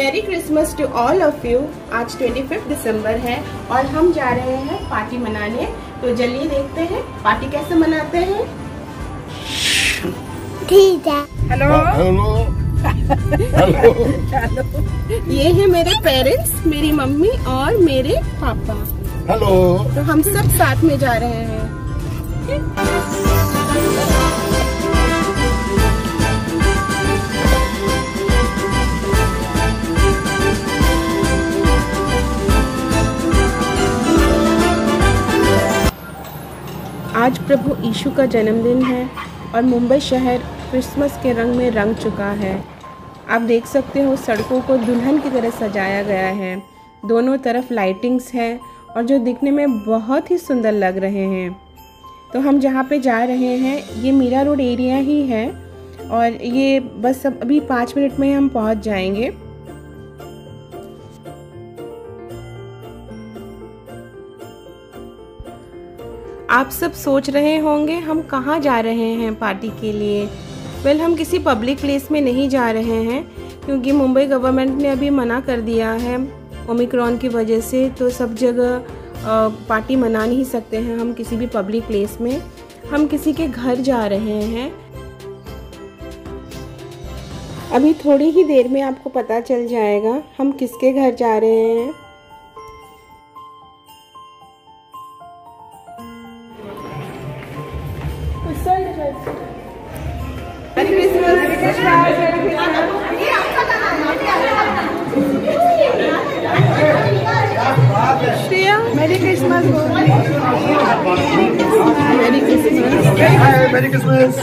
मेरी Christmas to all of you. आज 25 दिसंबर है और हम जा रहे हैं पार्टी मनाने। तो चलिए देखते हैं पार्टी कैसे मनाते हैं। ठीक है। Hello hello hello. ये है मेरे पेरेंट्स, मेरी मम्मी और मेरे पापा। हेलो। तो हम सब साथ में जा रहे हैं। आज प्रभु यीशु का जन्मदिन है और मुंबई शहर क्रिसमस के रंग में रंग चुका है। आप देख सकते हो सड़कों को दुल्हन की तरह सजाया गया है। दोनों तरफ लाइटिंग्स है और जो दिखने में बहुत ही सुंदर लग रहे हैं। तो हम जहाँ पे जा रहे हैं ये मीरा रोड एरिया ही है और ये बस अभी 5 मिनट में हम पहुँच जाएंगे। आप सब सोच रहे होंगे हम कहाँ जा रहे हैं पार्टी के लिए। वेल, हम किसी पब्लिक प्लेस में नहीं जा रहे हैं क्योंकि मुंबई गवर्नमेंट ने अभी मना कर दिया है ओमिक्रॉन की वजह से। तो सब जगह पार्टी मना नहीं सकते हैं हम किसी भी पब्लिक प्लेस में। हम किसी के घर जा रहे हैं। अभी थोड़ी ही देर में आपको पता चल जाएगा हम किसके घर जा रहे हैं। श्रेया, मेरी Christmas merry Christmas merry Christmas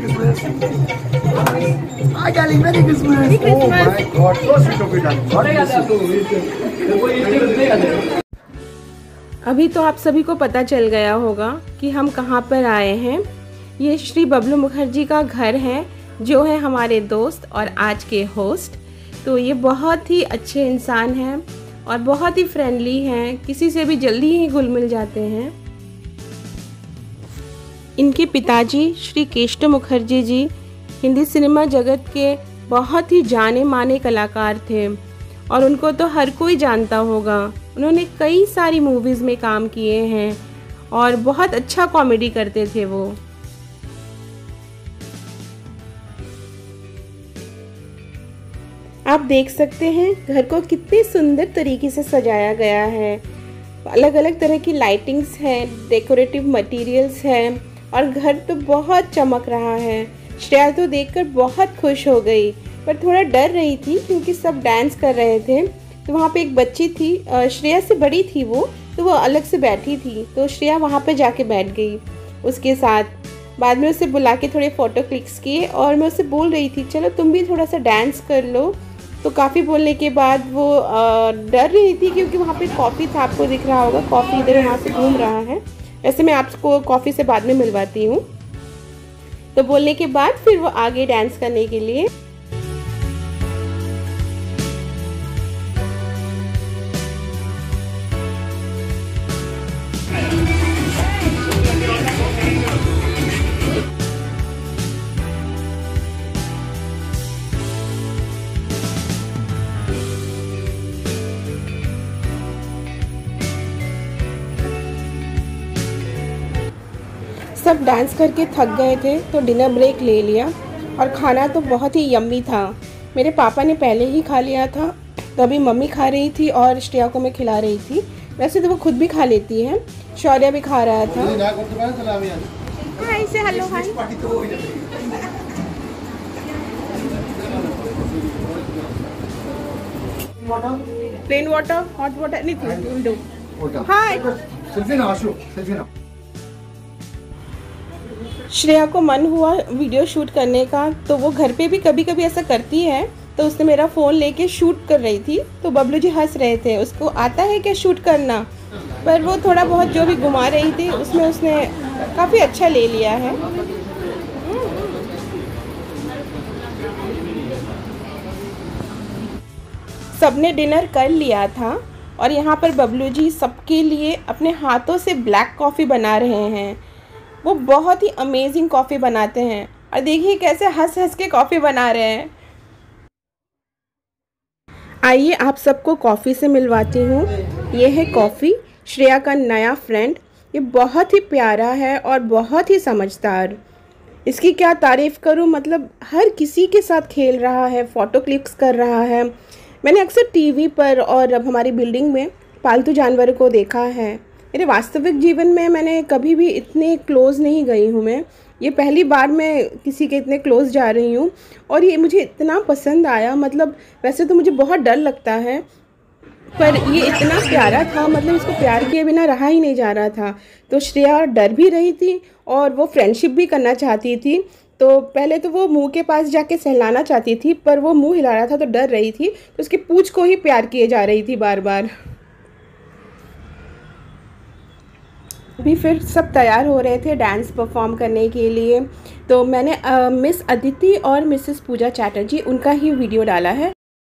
hi darling, merry Christmas. Oh my God, so sweet of you. अभी तो आप सभी को पता चल गया होगा कि हम कहाँ पर आए हैं। ये श्री बबलू मुखर्जी का घर है जो है हमारे दोस्त और आज के होस्ट। तो ये बहुत ही अच्छे इंसान हैं और बहुत ही फ्रेंडली हैं, किसी से भी जल्दी ही घुल मिल जाते हैं। इनके पिताजी श्री केष्ट मुखर्जी जी हिंदी सिनेमा जगत के बहुत ही जाने माने कलाकार थे और उनको तो हर कोई जानता होगा। उन्होंने कई सारी मूवीज़ में काम किए हैं और बहुत अच्छा कॉमेडी करते थे वो। आप देख सकते हैं घर को कितने सुंदर तरीके से सजाया गया है। अलग अलग तरह की लाइटिंग्स हैं, डेकोरेटिव मटेरियल्स हैं और घर तो बहुत चमक रहा है। श्रेया तो देखकर बहुत खुश हो गई पर थोड़ा डर रही थी क्योंकि सब डांस कर रहे थे। तो वहाँ पे एक बच्ची थी, श्रेया से बड़ी थी वो, तो वो अलग से बैठी थी। तो श्रेया वहाँ पे जाके बैठ गई उसके साथ। बाद में उसे बुला के थोड़े फ़ोटो क्लिक्स किए और मैं उसे बोल रही थी चलो तुम भी थोड़ा सा डांस कर लो। तो काफ़ी बोलने के बाद वो डर रही थी क्योंकि वहाँ पे कॉफ़ी था, आपको दिख रहा होगा कॉफ़ी इधर वहाँ से घूम रहा है। वैसे मैं आपको कॉफ़ी से बाद में मिलवाती हूँ। तो बोलने के बाद फिर वो आगे डांस करने के लिए। सब डांस करके थक गए थे तो डिनर ब्रेक ले लिया और खाना तो बहुत ही यम्मी था। मेरे पापा ने पहले ही खा लिया था, तभी मम्मी खा रही थी और श्रेया को मैं खिला रही थी। वैसे तो वो खुद भी खा लेती है, शौर्य भी खा रहा था। Hi say hello hi. Plain water, hot water, anything will do. Hi. Selfie ना आशु, सेल्फी ना। श्रेया को मन हुआ वीडियो शूट करने का, तो वो घर पे भी कभी कभी ऐसा करती है। तो उसने मेरा फ़ोन लेके शूट कर रही थी तो बबलू जी हंस रहे थे, उसको आता है क्या शूट करना। पर वो थोड़ा बहुत जो भी घुमा रही थी उसमें उसने काफ़ी अच्छा ले लिया है। सबने डिनर कर लिया था और यहाँ पर बबलू जी सबके लिए अपने हाथों से ब्लैक कॉफ़ी बना रहे हैं। वो बहुत ही अमेजिंग कॉफ़ी बनाते हैं और देखिए कैसे हंस हंस के कॉफ़ी बना रहे हैं। आइए आप सबको कॉफ़ी से मिलवाती हूँ। ये है कॉफ़ी, श्रेया का नया फ्रेंड। ये बहुत ही प्यारा है और बहुत ही समझदार। इसकी क्या तारीफ़ करूँ, मतलब हर किसी के साथ खेल रहा है, फ़ोटो क्लिक्स कर रहा है। मैंने अक्सर टीवी पर और अब हमारी बिल्डिंग में पालतू जानवरों को देखा है। मेरे वास्तविक जीवन में मैंने कभी भी इतने क्लोज़ नहीं गई हूँ मैं। ये पहली बार मैं किसी के इतने क्लोज़ जा रही हूँ और ये मुझे इतना पसंद आया। मतलब वैसे तो मुझे बहुत डर लगता है, पर ये इतना प्यारा था, मतलब इसको प्यार किए बिना रहा ही नहीं जा रहा था। तो श्रेया डर भी रही थी और वो फ्रेंडशिप भी करना चाहती थी। तो पहले तो वो मुंह के पास जाके सहलाना चाहती थी, पर वो मुंह हिला रहा था तो डर रही थी, तो उसकी पूंछ को ही प्यार किए जा रही थी बार बार। अभी फिर सब तैयार हो रहे थे डांस परफॉर्म करने के लिए। तो मैंने मिस अदिति और मिसेस पूजा चैटर्जी उनका ही वीडियो डाला है।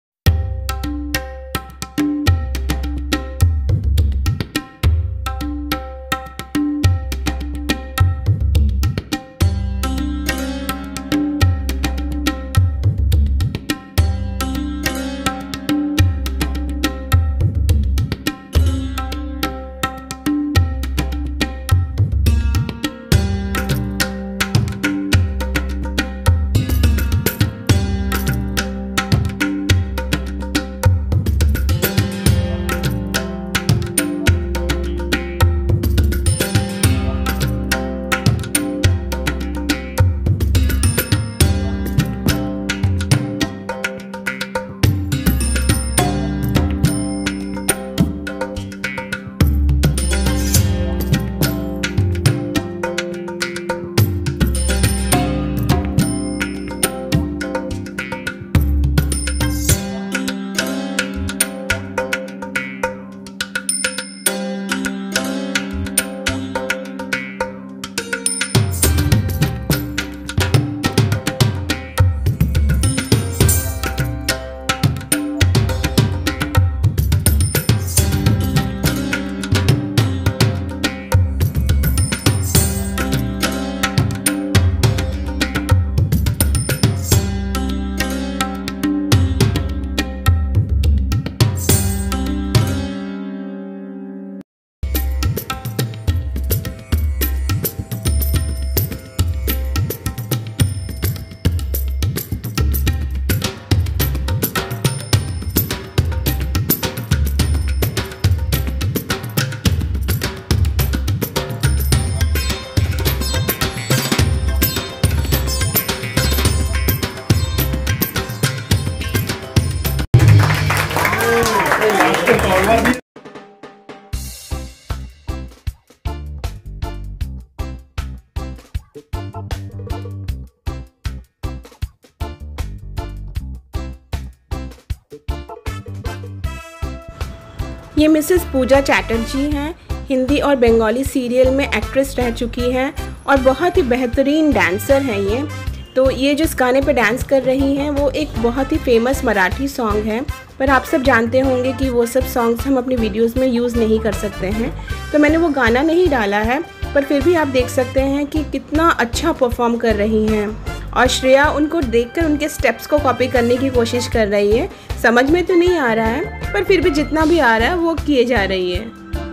ये मिसेस पूजा चैटर्जी हैं। हिंदी और बंगाली सीरियल में एक्ट्रेस रह चुकी हैं और बहुत ही बेहतरीन डांसर हैं ये। तो ये जिस गाने पे डांस कर रही हैं वो एक बहुत ही फेमस मराठी सॉन्ग है, पर आप सब जानते होंगे कि वो सब सॉन्ग्स हम अपनी वीडियोस में यूज़ नहीं कर सकते हैं, तो मैंने वो गाना नहीं डाला है। पर फिर भी आप देख सकते हैं कि कितना अच्छा परफॉर्म कर रही हैं और श्रेया उनको देखकर उनके स्टेप्स को कॉपी करने की कोशिश कर रही है। समझ में तो नहीं आ रहा है, पर फिर भी जितना भी आ रहा है वो किए जा रही है।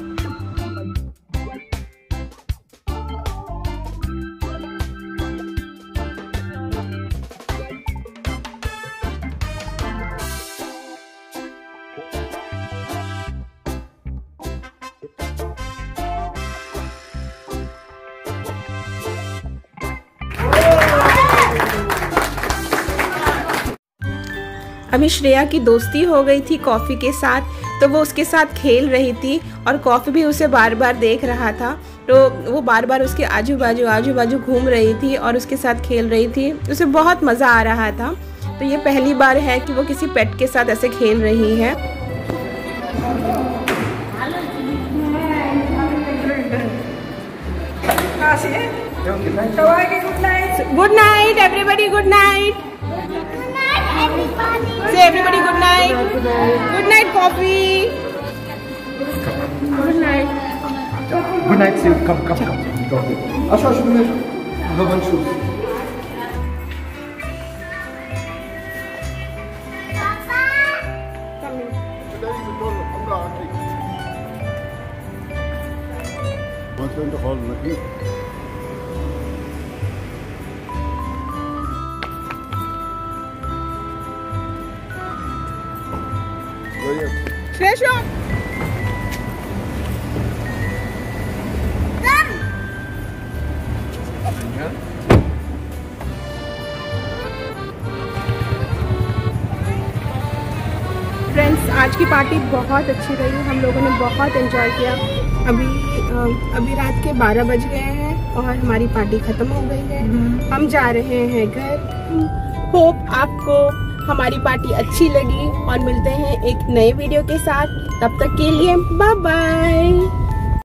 अभी श्रेया की दोस्ती हो गई थी कॉफ़ी के साथ, तो वो उसके साथ खेल रही थी और कॉफ़ी भी उसे बार बार देख रहा था। तो वो बार बार उसके आजू बाजू घूम रही थी और उसके साथ खेल रही थी। उसे बहुत मज़ा आ रहा था। तो ये पहली बार है कि वो किसी पेट के साथ ऐसे खेल रही है। Good night everybody, good night. Say everybody good night. Good night, Coffee. Good night. Good night, see you. Come. Go. Aşağı şunu. Havan shoes. so in the hall. Shresho. Friends, आज की पार्टी बहुत अच्छी रही, हम लोगों ने बहुत enjoy किया। अभी रात के 12 बज गए हैं और हमारी पार्टी खत्म हो गई है। हम जा रहे हैं घर। होप आपको हमारी पार्टी अच्छी लगी और मिलते हैं एक नए वीडियो के साथ। तब तक के लिए बाय बाय।